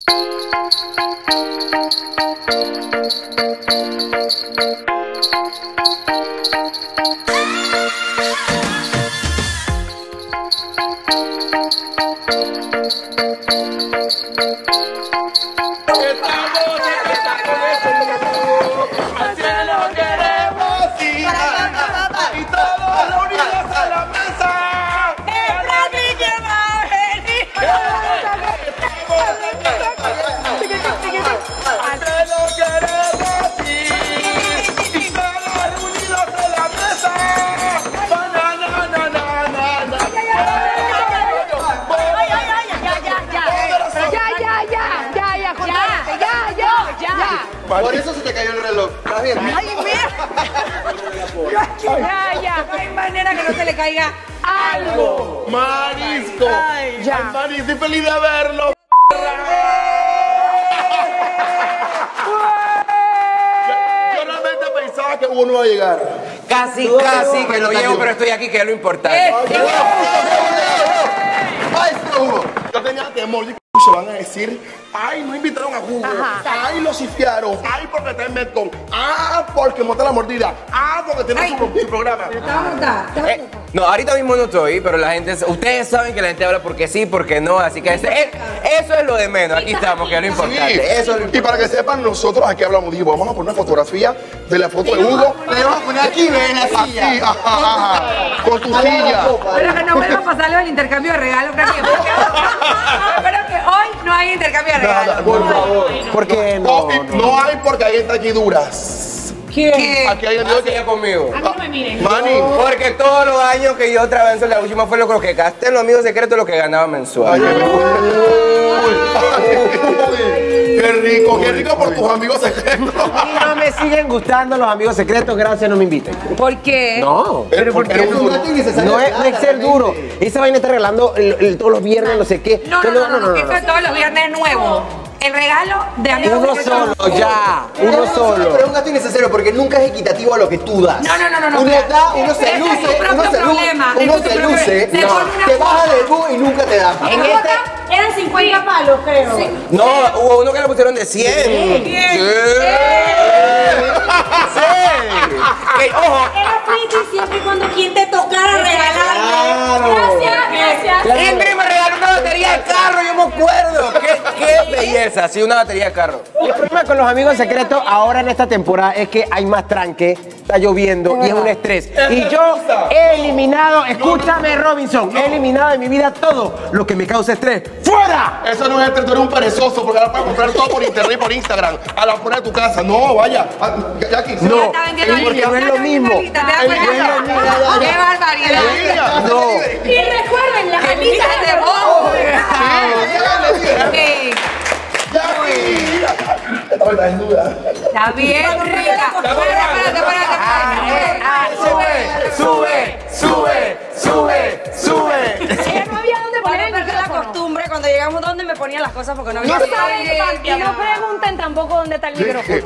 Por eso se te cayó el reloj. ¿Estás bien? ¡Ay, mira! Ya, no hay manera que no se le caiga algo. ¡Marisco! Ay, ya. ¡Ay, Mari, estoy feliz de verlo! Yo realmente pensaba que Hugo no iba a llegar. Casi que lo llevo, pero estoy aquí, que es lo importante. ¡Maestro Hugo! Yo tenía temor de que se van a decir, ay, no invitaron a Hugo, ay, lo sifiaron, ay, porque está en Metcon, porque monta la mordida, porque tiene su programa. No, ahorita mismo no estoy, pero la gente, ustedes saben que la gente habla porque sí, porque no, así que eso es lo de menos, aquí estamos, que es lo importante. Sí. Eso es lo importante. Y para que sepan, nosotros aquí hablamos, digo, vamos a poner una fotografía de la foto de Hugo. Le vamos a poner aquí, ven, la silla. Así, con tu silla. Pero que no vuelva a pasarle el intercambio de regalos, creo que espero que hoy no hay intercambio de regalos. Por favor. ¿Por qué no? No hay porque hay gente aquí duras. ¿Quién? Aquí hay gente Sigue conmigo. A mí no me miren. Mani. Porque todos los años que yo trabajé en la última fue lo que gasté en los amigos secretos, lo que ganaba mensual. Ay, qué rico por tus amigos secretos. Y no me siguen gustando los amigos secretos, gracias, no me inviten. ¿Por qué? No. Pero porque Es un gato innecesario. No es ser duro. Esa vaina está regalando todos los viernes, no sé qué. No, eso es todos los viernes nuevo. El regalo de amigos Uno secretos. solo, ya. Uno Pero solo. es un gasto innecesario porque nunca es equitativo a lo que tú das. No. Uno da, uno se Ese es luce, tu propio problema. uno Ese es tu se propio luce, problema. Se pone una te baja cosa. del bus y nunca te da. En este... Eran 50 palos, creo. Sí. No, hubo uno que le pusieron de 100. Bien. Que, ojo, Era friki siempre y cuando quien te tocara regalarme. Gracias. Ingrid me regaló una batería de carro, yo me acuerdo. Qué belleza, sí, una batería de carro. El problema con los amigos secretos ahora en esta temporada es que hay más tranque, está lloviendo y es un estrés. Y yo he eliminado, escúchame Robinson, he eliminado de mi vida todo lo que me causa estrés. ¡Fuera! eso no es estrés, tú eres un perezoso porque ahora puedes comprar todo por internet y por Instagram. A la puerta de tu casa. No, vaya. Jackie. No, Está vendiendo porque ahorita. no es lo mismo. ¿Te das cuenta? ¡Qué barbaridad! No. Y recuerden, las alitas ¡Alitas de bobo! Sí. Ahora es duda. Está bien, rica. Sube. Ella no había dónde poner el La micrófono. costumbre cuando llegamos donde me ponía las cosas porque no había. No saben y no pregunten tampoco dónde está el micrófono.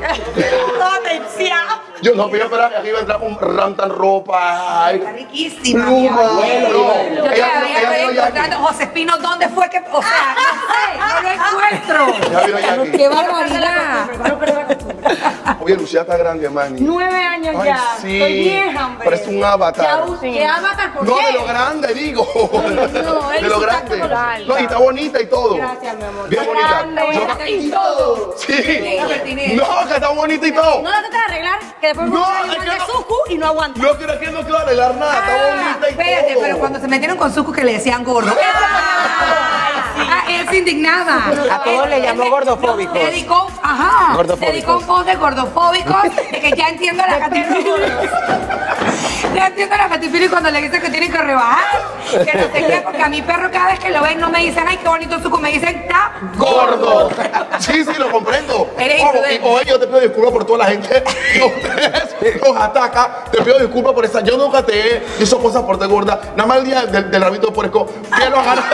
Yo no, pero yo esperaba que aquí iba a entrar un rantan ropa. Ay, Riquísima. pluma. Yo Ella todavía vino estoy Jackie. encontrando José Espino, ¿dónde fue que? O sea, no lo encuentro. Ya vino Jackie. ¡Qué barbaridad! Oye, Lucía está grande, Manny. 9 años Ay, ya. sí. Estoy vieja, hombre. Parece un avatar. ¿Qué avatar? ¿Por No, qué? de lo grande, digo. No, él De lo sí está grande. como alta. No, y está bonita y todo. Gracias, mi amor. Bien bonita. Grande, y todo. Sí. No, que está bonita y todo. No la tratas de arreglar, que después No, me es que de no. suku y no aguanta. No quiero que no quiero arreglar nada. Está bonita y todo. Espérate, pero cuando se metieron con Zuko que le decían gordo. Él se indignaba. A todos le llamó gordofóbicos. Dedicó, dedicó un post de gordofóbicos, de que ya entiendo la categoría. Ya entiendo la categoría cuando le dicen que tienen que rebajar, que no sé qué, porque a mi perro cada vez que lo ven no me dicen, ay, qué bonito Zuko, me dicen, está Gordo. Sí, lo comprendo. Eres Ojo, imprudente. oye, yo te pido disculpas por toda la gente que ustedes nos ataca. Te pido disculpas por esa. Yo nunca te he hecho cosas por te gorda. Nada más el día del rabito de puerco. Que lo agarras.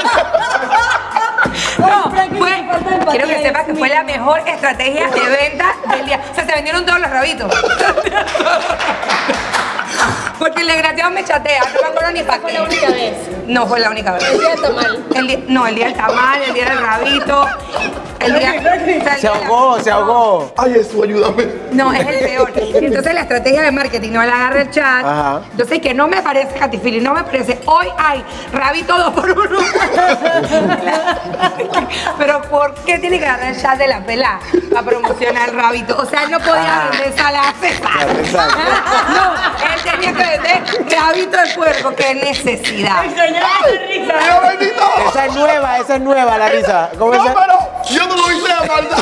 No, quiero que sepas que fue la mejor estrategia de venta del día. O sea, se vendieron todos los rabitos. Porque el desgraciado me chatea, no me acuerdo ni para qué. Fue la única vez. No fue la única vez. El día del tamal. No, el día del tamal, el día del rabito. El día, o sea, el día Se ahogó, se ahogó. Ay, Jesús, ayúdame. No, es el peor. Entonces la estrategia de marketing no le agarra el chat. Ajá. Entonces que no me parece Catifili, no me parece. Hoy hay rabito 2x1. Pero ¿por qué tiene que agarrar el chat de la pelá para promocionar rabito? O sea, él no podía vender ensalada César. No, él tenía que vender rabito de puerco. Qué necesidad. ¡Dios bendito! Esa es nueva la risa. ¿Cómo No, es? pero yo no lo hice de maldad.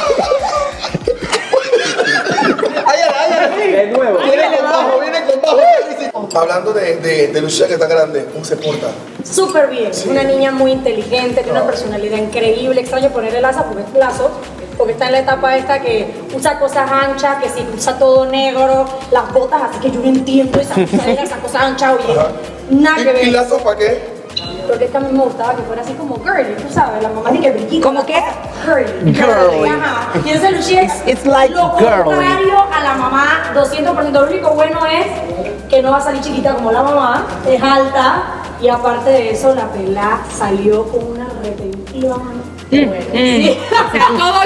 De nuevo. Viene con bajo, viene con bajo. Hablando de Lucía que está grande, ¿cómo se porta? Súper bien. Una niña muy inteligente, tiene una personalidad increíble. Extraño ponerle lazo porque está en la etapa esta que usa cosas anchas, que si usa todo negro, las botas, así que yo no entiendo esas cosas anchas, oye. Nada que ¿Y ver. lazo para qué? Porque es que a mí me gustaba que fuera así como girly, tú sabes, la mamá dice que brillito. ¿Cómo qué? Girly. Girly. Ajá. Y entonces Lucía es It's like lo girly. contrario a la mamá, 200%. Lo único bueno es que no va a salir chiquita como la mamá, es alta, y aparte de eso, la pelá salió con una retentiva. Bueno, sí. O sea, todo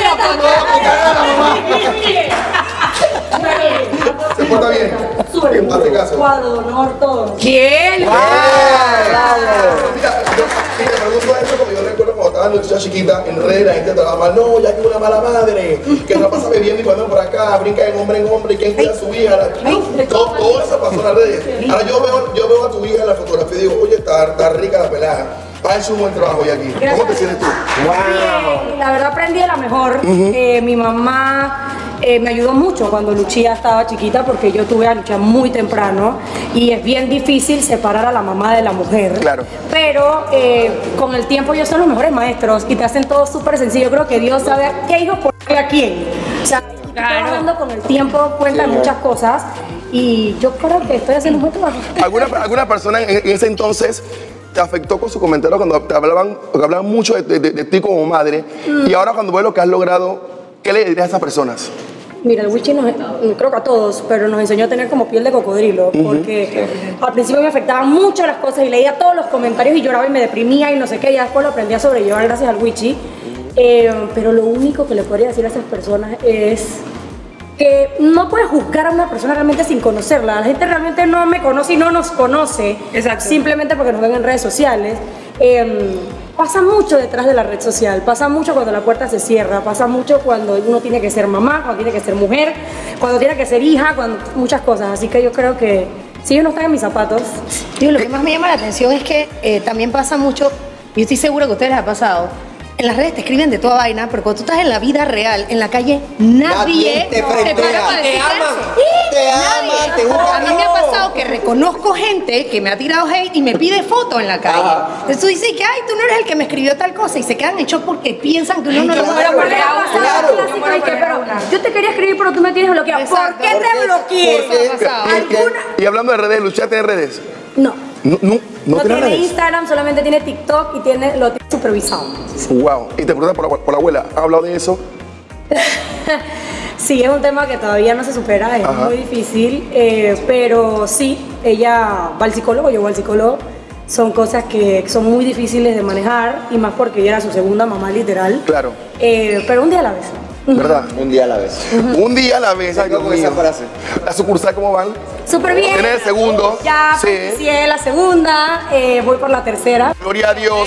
lo ¿Se porta bien? Súper bien. Hazte caso. Cuadro, honor, todo. ¿Quién? Mira, si te pregunto eso, porque yo recuerdo cuando estaba Lucía chiquita, en redes la gente estaba mal, no, ya que una mala madre, que la pasa bebiendo y cuando por acá, brinca en hombre, y quién cuida a su hija. Todo eso pasó en las redes. Ahora yo veo a tu hija en la fotografía y digo, oye, está rica la pelada. Ha hecho un buen trabajo hoy aquí. ¿Cómo te sientes tú? Bien, la verdad aprendí de la mejor. Mi mamá me ayudó mucho cuando Lucía estaba chiquita porque yo tuve a Lucía muy temprano y es bien difícil separar a la mamá de la mujer. Claro. Pero con el tiempo ellos son los mejores maestros y te hacen todo súper sencillo. Yo creo que Dios sabe a qué hijo ponerle a quién. O sea, trabajando con el tiempo cuenta muchas cosas y yo creo que estoy haciendo un buen trabajo. ¿Alguna persona en ese entonces te afectó con su comentario cuando te hablaban mucho de ti como madre? Y ahora cuando ves lo que has logrado, ¿qué le dirías a esas personas? Mira, el Wichi creo que a todos, pero nos enseñó a tener como piel de cocodrilo, porque al principio me afectaban mucho las cosas y leía todos los comentarios y lloraba y me deprimía y no sé qué, ya después lo aprendí a sobrellevar gracias al Wichi. Pero lo único que le podría decir a esas personas es que no puedes juzgar a una persona realmente sin conocerla. La gente realmente no me conoce y no nos conoce. Exacto. Simplemente porque nos ven en redes sociales. Pasa mucho detrás de la red social, pasa mucho cuando la puerta se cierra, pasa mucho cuando uno tiene que ser mamá, cuando tiene que ser mujer, cuando tiene que ser hija, muchas cosas. Así que yo creo que si ellos no están en mis zapatos. Tío, lo que más me llama la atención es que también pasa mucho, y estoy segura que a ustedes les ha pasado. En las redes te escriben de toda vaina, pero cuando tú estás en la vida real, en la calle, nadie te frentea. para para Te decirte aman, eso. te aman, te buscan. A mí me ha pasado que reconozco gente que me ha tirado hate y me pide fotos en la calle. Entonces tú dices que, ay, tú no eres el que me escribió tal cosa y se quedan hechos porque piensan que uno no lo claro, puede poner. claro. Yo te quería escribir, pero tú me tienes bloqueado. ¿Por Exacto. qué te bloqueé? Porque- ¿Alguna? Y hablando de redes, Lucía tiene redes. No. No No tiene tiene redes. Instagram, solamente tiene TikTok y lo tiene supervisado. Wow. Y te preguntas por la abuela, ¿has hablado de eso? Sí, es un tema que todavía no se supera, es Ajá. muy difícil, pero sí, ella va al psicólogo, yo voy al psicólogo. Son cosas que son muy difíciles de manejar y más porque ella era su segunda mamá literal. Claro. Pero un día a la vez. ¿Verdad? Un día a la vez. Un día a la vez, ay, Dios con esa mío. frase. ¿La sucursal cómo van? Súper bien. Tienes el segundo. Ya Sí. inicié la segunda, voy por la tercera. Gloria a Dios.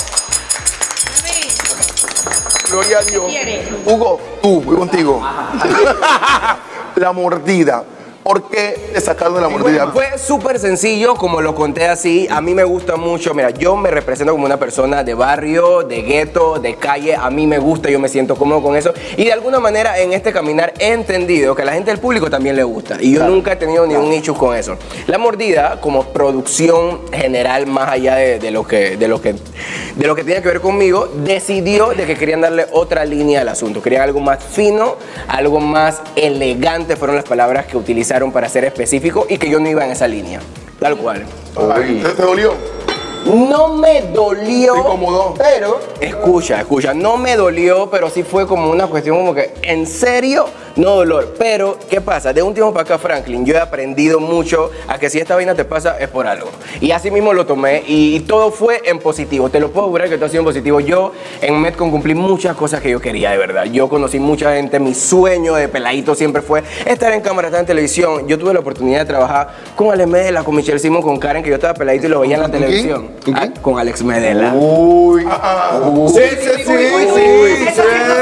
Gloria a Dios. Hugo, tú, voy contigo. La mordida. ¿Por qué te sacaron de la mordida? Fue súper sencillo, como lo conté así. A mí me gusta mucho. Mira, yo me represento como una persona de barrio, de gueto, de calle. A mí me gusta, yo me siento cómodo con eso. Y de alguna manera en este caminar he entendido que a la gente del público también le gusta. Y yo nunca he tenido ningún issue con eso. La mordida, como producción general, más allá de lo que tiene que ver conmigo, decidió de que querían darle otra línea al asunto. Querían algo más fino, algo más elegante, fueron las palabras que utilizaron para ser específico y que yo no iba en esa línea. Tal cual. Ay, ¿te dolió? No me dolió. ¿Te incomodó? Pero, escucha, no me dolió, pero sí fue como una cuestión como que, ¿en serio? no dolor. Pero, ¿qué pasa? De un tiempo para acá, Franklin, yo he aprendido mucho a que si esta vaina te pasa es por algo. Y así mismo lo tomé y todo fue en positivo. Te lo puedo jurar que todo ha sido en positivo. Yo en Metcon cumplí muchas cosas que yo quería, de verdad. Yo conocí mucha gente. Mi sueño de peladito siempre fue estar en cámara, estar en televisión. Yo tuve la oportunidad de trabajar con Alex Medela, con Michelle Simon, con Karen, que yo estaba peladito y lo veía en la televisión. ¿Con quién? Con Alex Medela. Uy. Sí, sí, sí, sí.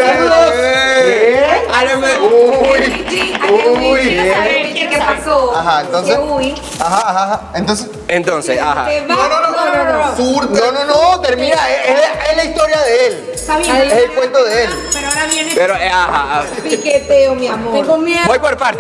Alex ¿Qué pasó? Ajá, entonces. ¿Qué uy? Ajá. Entonces, ajá. No, termina. Es la historia de él. Está bien. Es el cuento de él. Pero ahora viene Pero, ajá. piqueteo, mi amor. Tengo miedo. Voy por parte.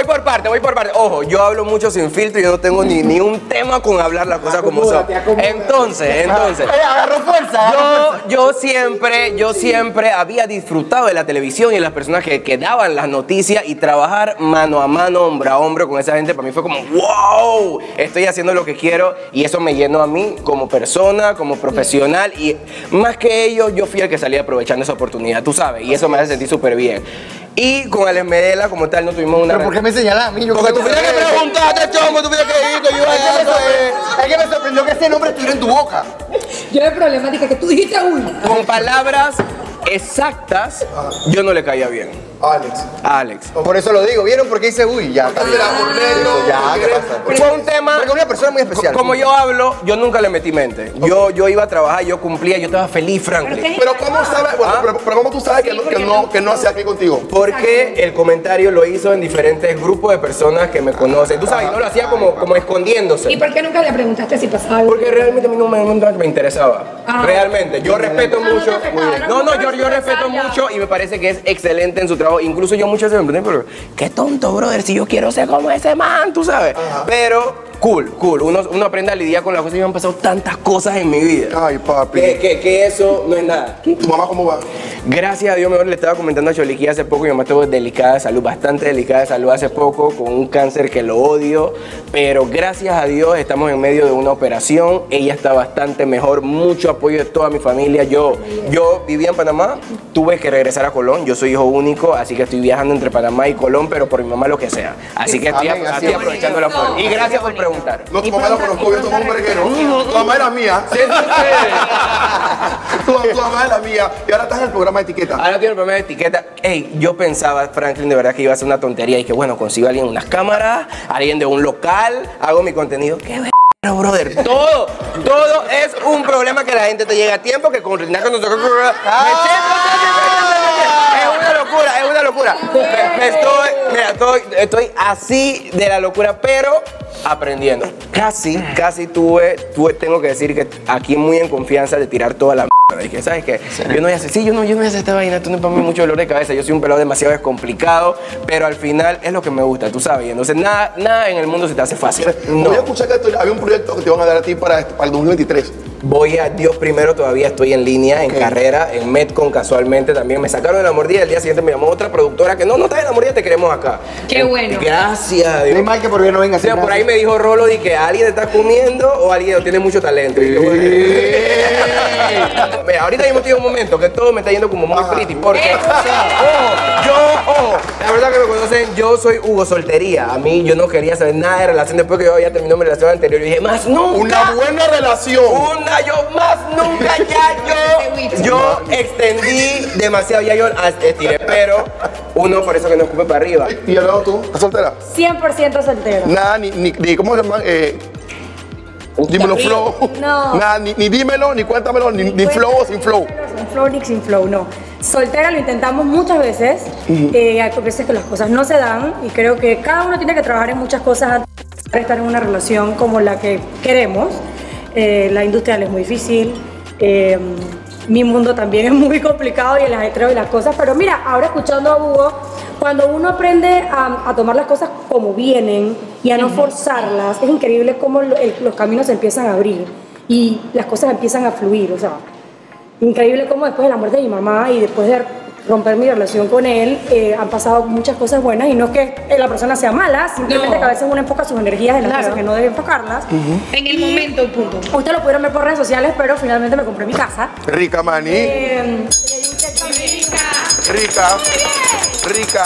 Ojo, yo hablo mucho sin filtro y yo no tengo ni un tema con hablar las cosas como son. Entonces. Agarró fuerza. Yo siempre había disfrutado de la televisión y de las personas que daban las noticias y trabajar mano a mano, hombro a hombro con esa gente, para mí fue como, wow, estoy haciendo lo que quiero y eso me llenó a mí como persona, como profesional y más que ellos, yo fui el que salí aprovechando esa oportunidad, tú sabes, y eso me hace sentir súper bien. Y con Alex Medela, como tal, no tuvimos una... ¿Pero por qué me señalas a mí? Porque tú fuiste que preguntaste, chongo, tú fuiste que dijiste, yo iba a eso, Es que me sorprendió que ese nombre estuviera en tu boca. Yo de problemática que tú dijiste uy. Con palabras exactas, yo no le caía bien. Alex. Por eso lo digo. ¿Vieron por qué dice uy? Ya, está bien. Ya, ¿qué pasa? Fue un tema... Porque es una persona muy especial. Como yo hablo, yo nunca le metí mente. Yo iba a trabajar, yo cumplía, yo estaba feliz, Franklin. Pero ¿cómo sabes? Bueno, pero ¿cómo tú sabes que no hacía aquí contigo? Porque el comentario lo hizo en diferentes grupos de personas que me conocen. Tú sabes, no lo hacía como escondiéndose. ¿Y por qué nunca le preguntaste si pasaba algo? Porque realmente a mí no me interesaba. Realmente. Yo respeto mucho. Yo respeto mucho y me parece que es excelente en su trabajo. Incluso yo muchas veces me pregunté, pero qué tonto, brother, si yo quiero ser como ese man, tú sabes. Pero cool. Uno aprende a lidiar con las cosas y me han pasado tantas cosas en mi vida. Ay, papi. Que eso no es nada. ¿Tu mamá cómo va? Gracias a Dios, mejor le estaba comentando a Choliquí hace poco, mi mamá estuvo delicada de salud, bastante delicada de salud hace poco, con un cáncer que lo odio, pero gracias a Dios estamos en medio de una operación, ella está bastante mejor, mucho apoyo de toda mi familia. Yo vivía en Panamá, tuve que regresar a Colón, yo soy hijo único, así que estoy viajando entre Panamá y Colón, pero por mi mamá lo que sea. Así que estoy aprovechando la forma. Y gracias por preguntar. No, tu mamá la conozco, yo soy un verguero. Tu mamá era mía. Tu mamá era mía. Y ahora estás en el programa de etiqueta. Ahora tiene el programa de etiqueta. Ey, yo pensaba, Franklin, de verdad que iba a ser una tontería y que bueno, consigo a alguien en unas cámaras, alguien de un local, hago mi contenido. ¡Qué Pero, brother, todo es un problema que la gente te llega a tiempo, que con Rinaco no se... Es una locura. Estoy así de la locura, pero aprendiendo. Casi tengo que decir que aquí muy en confianza de tirar toda la mierda. Dije, ¿sabes qué? Yo no voy a hacer esta vaina, esto no es para mí mucho dolor de cabeza. Yo soy un pelado demasiado descomplicado, pero al final es lo que me gusta, tú sabes. Entonces nada en el mundo se te hace fácil. No. Voy a escuchar que había un proyecto que te van a dar a ti para el 2023. Voy a Dios primero, todavía estoy en línea, en carrera, en Metcon casualmente también. Me sacaron de la mordida, el día siguiente me llamó otra productora que no estás en la mordida, te queremos acá. Qué bueno. Gracias a Dios. No hay mal que por bien no venga. Por ahí me dijo Rolo de que alguien te está comiendo o alguien tiene mucho talento. Y yo, mira, ahorita mismo estoy en un momento que todo me está yendo como muy pretty, porque, la verdad que me conocen, yo soy Hugo Soltería. A mí yo no quería saber nada de relación después que yo había terminado mi relación anterior. Y dije, más nunca. Una buena relación. Yo más nunca yo extendí demasiado, ya yo estiré, pero uno por eso que no escupe para arriba. ¿Y luego tú? ¿Estás soltera? 100% soltera. Nada, ni ¿cómo se llama? Dímelo flow. No. Nada, ni dímelo, ni cuéntamelo, ni flow o sin flow. Sin flow ni sin flow, no. Soltera lo intentamos muchas veces, hay veces que las cosas no se dan y creo que cada uno tiene que trabajar en muchas cosas antes de estar en una relación como la que queremos. La industrial es muy difícil, mi mundo también es muy complicado y el ajetreo y las cosas, pero mira, ahora escuchando a Hugo, cuando uno aprende a tomar las cosas como vienen y a no forzarlas, es increíble cómo los caminos se empiezan a abrir y las cosas empiezan a fluir, o sea, increíble cómo después de la muerte de mi mamá y después de romper mi relación con él, han pasado muchas cosas buenas y no es que la persona sea mala, simplemente que a veces uno enfoca sus energías en las cosas que no debe enfocarlas. En el momento, punto. Ustedes lo pudieron ver por redes sociales, pero finalmente me compré mi casa. Rica, maní. Rica.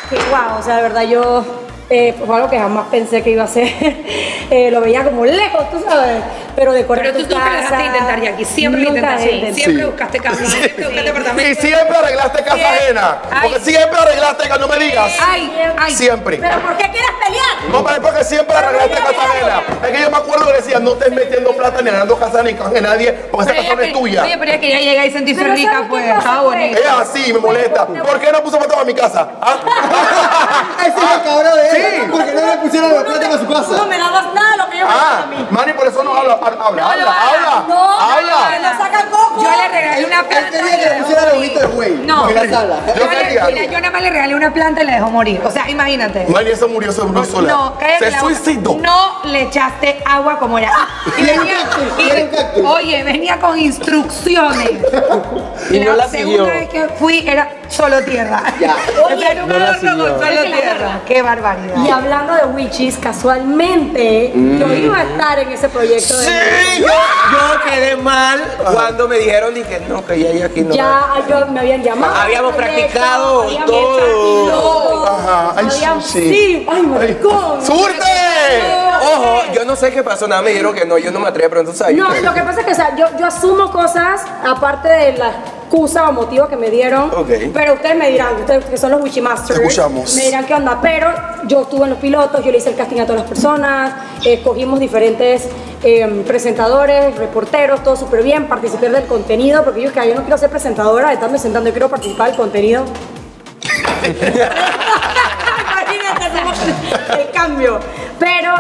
que wow, o sea, de verdad yo fue algo que jamás pensé que iba a hacer. Lo veía como lejos, tú sabes, pero decorar Pero tú tu nunca casa, dejaste de intentar, Jackie. Siempre lo nunca intentaste. intenté. Siempre buscaste casa, siempre buscaste apartamento. Y siempre arreglaste casa ajena. Porque Ay. siempre arreglaste casa, no me digas. Ay. Siempre. ¿Pero por qué quieres pelear? No, pero es porque siempre arreglaste casa ajena. Es que yo me acuerdo que decía, no estés metiendo plata ni arreglando casa ni casa de nadie, porque esa casa no es tuya. Oye, pero ella quería llegar y sentirse Pero rica, ¿sabes qué pues. pasa, Estaba pues? bonito. Ella así me molesta. ¿Por qué no puso plata para mi casa? ¿Ah? Ese es el cabrón de Sí. él. Porque no le pusieron la plata para su Tú no casa. me dabas nada de lo que yo me daba a mí. Manny, por eso no habla. Habla. Que no sacan coco. Yo le regalé una Él planta. quería que le pusiera la bonita del güey. No. En la sala. Yo quería algo. Mira, yo nada más le regalé una planta y la dejó morir. O sea, imagínate. Manny, eso murió sola. No, cállate Se la boca. suicidó. No le echaste agua como era. Y era un cactus, y era un cactus. Oye, venía con instrucciones. Y no la segunda siguió. vez que fui era solo tierra. Ya. O sea, era un No la horno siguió. con solo tierra. Qué barbaridad. Y hablando de witches, casualmente yo iba a estar en ese proyecto de Sí, yo quedé mal cuando me dijeron dije, no, que ya aquí no. me habían llamado. Habíamos al proyecto, practicado habíamos todo. practicado, Ajá, ay, habíamos- sí. Sí, ay, maricón. ¡Surte! Ojo, yo no sé qué pasó, nada me dijeron que no, yo no me atreví, pero entonces No, lo que pasa es que, o sea, yo asumo cosas aparte de la excusa o motivo que me dieron. Ok. Pero ustedes me dirán, ustedes que son los Witchy Masters. Te escuchamos. Me dirán qué onda. Pero yo estuve en los pilotos, yo le hice el casting a todas las personas, escogimos diferentes presentadores, reporteros, todo súper bien, participé del contenido, porque yo es que yo no quiero ser presentadora de estarme sentando, yo quiero participar del contenido. Imagínate, hacemos el cambio. Pero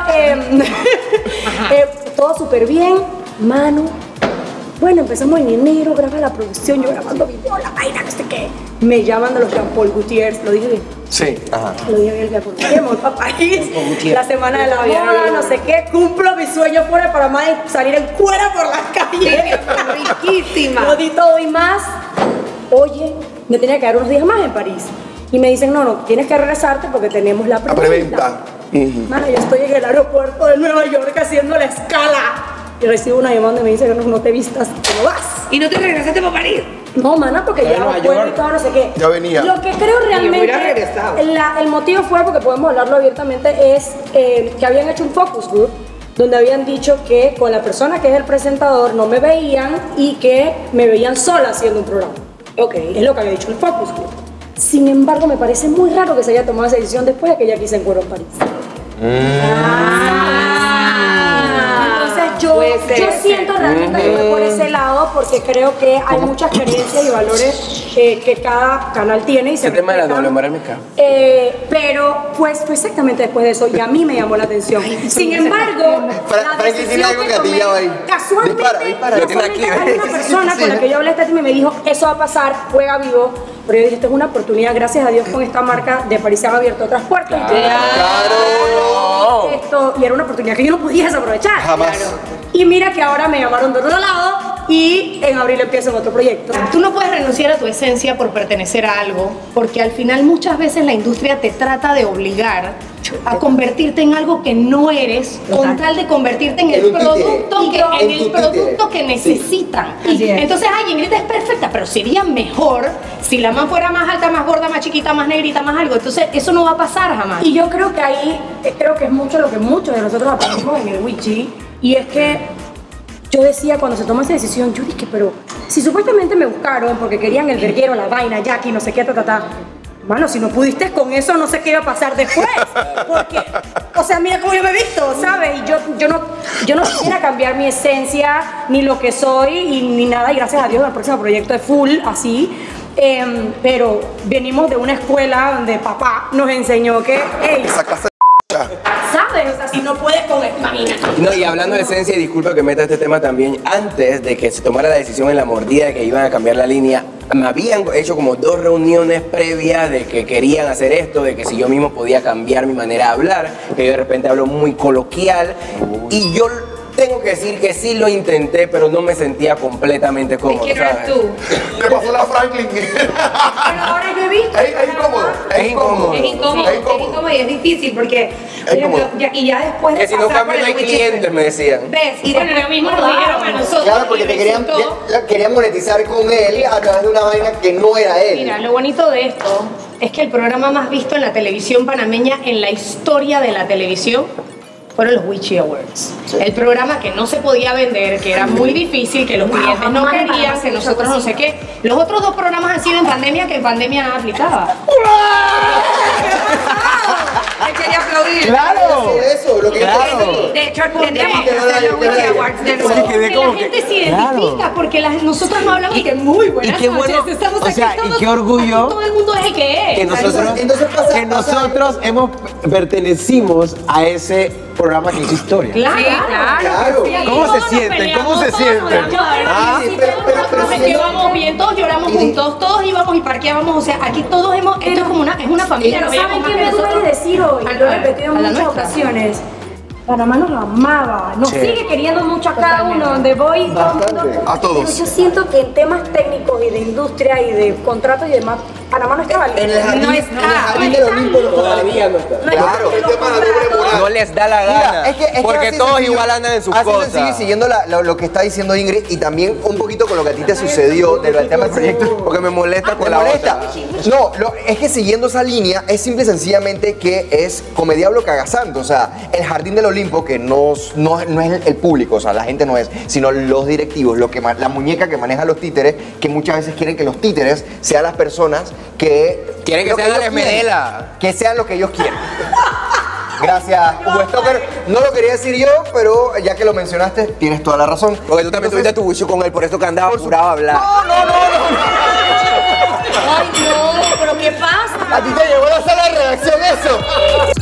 todo súper bien, Manu. Bueno, empezamos en enero, graba la producción, yo grabando video, la vaina, no sé qué. Me llaman de los Jean-Paul Gutiérrez, lo dije bien. Sí. Lo dije bien, Jean-Paul Gutiérrez, me voy pa' París, la semana de la moda, no sé qué. Cumplo mi sueño fuera de Panamá de salir en cuera por las calles. Riquísima. Lo di todo y más. Oye, me tenía que quedar unos días más en París. Y me dicen, no, tienes que regresarte porque tenemos la La preventa. Mano, yo estoy en el aeropuerto de Nueva York haciendo la escala. Y recibo una llamada donde me dice que no te vistas, que no vas. ¿Y no te regresaste para París? No, mana, porque ya Nueva vuelvo y York. todo, no sé qué. Ya venía. Lo que creo realmente, hubiera regresado. el motivo fue, porque podemos hablarlo abiertamente, es que habían hecho un focus group donde habían dicho que con la persona que es el presentador no me veían y que me veían sola haciendo un programa. Ok. Es lo que había dicho el focus group. Sin embargo, me parece muy raro que se haya tomado esa decisión después de que Jackie se encueró en París. Entonces Puede ser. yo siento realmente que fue por ese lado porque creo que hay muchas creencias y valores que cada canal tiene y se Ese tema de la respetan. doble moral me cae. Pero pues fue exactamente después de eso y a mí me llamó la atención. Sin embargo, la Franklin tiene decisión algo que gatillado tomé, ahí. casualmente, Dispara. Lo tiene aquí, hay una persona con la que yo hablé este tema y me dijo, eso va a pasar, juega vivo. Pero yo dije, esto es una oportunidad, gracias a Dios con esta marca de París se han abierto otras puertas. Claro. Esto, y era una oportunidad que yo no podía desaprovechar. Jamás. Y mira que ahora me llamaron de otro lado y en abril empiezo en otro proyecto. Tú no puedes renunciar a tu esencia por pertenecer a algo, porque al final muchas veces la industria te trata de obligar a convertirte en algo que no eres, con tal de convertirte en En el un títere. producto que, En en tu el producto títere. que necesitan. Así es. Entonces, ay, Ingrid es perfecta, pero sería mejor si la man fuera más alta, más gorda, más chiquita, más negrita, más algo. Entonces, eso no va a pasar jamás. Y yo creo que ahí, creo que es mucho lo que muchos de nosotros aprendimos en el Witchy, y es que yo decía cuando se toma esa decisión, yo dije, pero si supuestamente me buscaron porque querían el verguero, la vaina, Jackie, no sé qué, mano, si no pudiste con eso, no sé qué iba a pasar después. Porque, o sea, mira cómo yo me he visto, ¿sabes? Y yo no quisiera cambiar mi esencia, ni lo que soy, ni nada. Y gracias a Dios, el próximo proyecto es full, así. Pero venimos de una escuela donde papá nos enseñó que, hey, Esa clase de ¿sabes? O sea, si no puedes con esto, imagínate. No, y hablando de esencia, y disculpa que meta este tema también, antes de que se tomara la decisión en La Mordida de que iban a cambiar la línea, me habían hecho como 2 reuniones previas de que querían hacer esto, de que si yo mismo podía cambiar mi manera de hablar, que yo de repente hablo muy coloquial, y yo tengo que decir que sí lo intenté, pero no me sentía completamente cómodo, ¿Quién eres ¿sabes? tú? Le pasó la Franklin. Pero ahora yo he visto. Es incómodo, es Es incómodo. Es incómodo y es difícil porque, por ejemplo, y ya después de Que si no pasar por cambio no el hay witchy clientes, me decían. ¿Ves? Y Bueno, lo mismo nos dijeron a nosotros. Claro, porque y te resultó- querían monetizar con él a través de una vaina que no era él. Mira, lo bonito de esto es que el programa más visto en la televisión panameña, en la historia de la televisión, fueron los Witchy Awards. El programa que no se podía vender, que era muy difícil, que los clientes no querían, que nosotros no sé qué. Los otros dos programas han sido en pandemia, que en pandemia nada aplicaba. Él quería aplaudir. ¡Claro! Eso, lo que Claro. De hecho, tendríamos que hacer los Witchy Awards de nuevo. Porque la gente se identifica, porque nosotros no hablamos de muy buenas y qué bueno, noches, estamos o aquí sea, y todos- qué orgullo aquí todo el mundo es el que es. que nosotros pertenecimos a ese programa que hizo historia. Claro, Sí, claro. Y aquí ¿Cómo se todos nos sienten? peleamos, ¿Cómo se todos nos sienten? damos Ah, sí, pero nos si llevamos bien, todos lloramos juntos, todos íbamos y parqueábamos, o sea, aquí todos esto es como es una familia. Pero nos ¿saben veíamos qué más me que duele nosotros. decir hoy? A Lo he la- repetido a en la muchas nuestra. ocasiones. Panamá nos amaba, nos Sí. sigue queriendo mucho a cada uno, donde voy, todo el mundo. A todos. Pero yo siento que en temas técnicos y de industria y de contratos y demás, Panamá no está valiendo. En el jardín, No en el está. jardín del Olimpo no Todavía no está. No hay Claro, que el los tema de la doble contratos- moral. No les da la gana. porque así todos sencillo. igual andan en sus Así cosas. sencillo, siguiendo lo que está diciendo Ingrid y también un poquito con lo que a ti te sucedió del tema del proyecto. Porque me molesta con Me la molesta. otra. No, es que siguiendo esa línea es simple y sencillamente que es come diablo caga santo. O sea, el jardín del Olimpo, que no es el público, o sea, la gente no es, sino los directivos, la muñeca que maneja los títeres, que muchas veces quieren que los títeres sean las personas que Quieren que lo sean ellos Alex quieren, Medela. que sean lo que ellos quieren. Gracias, Hugo Stoker. No lo quería decir yo, pero ya que lo mencionaste, tienes toda la razón. Porque tú también tuviste tu bucho con él, por eso que andaba apurado a hablar. Ay, no, pero ¿qué pasa? A ti te llevó la sala de redacción eso.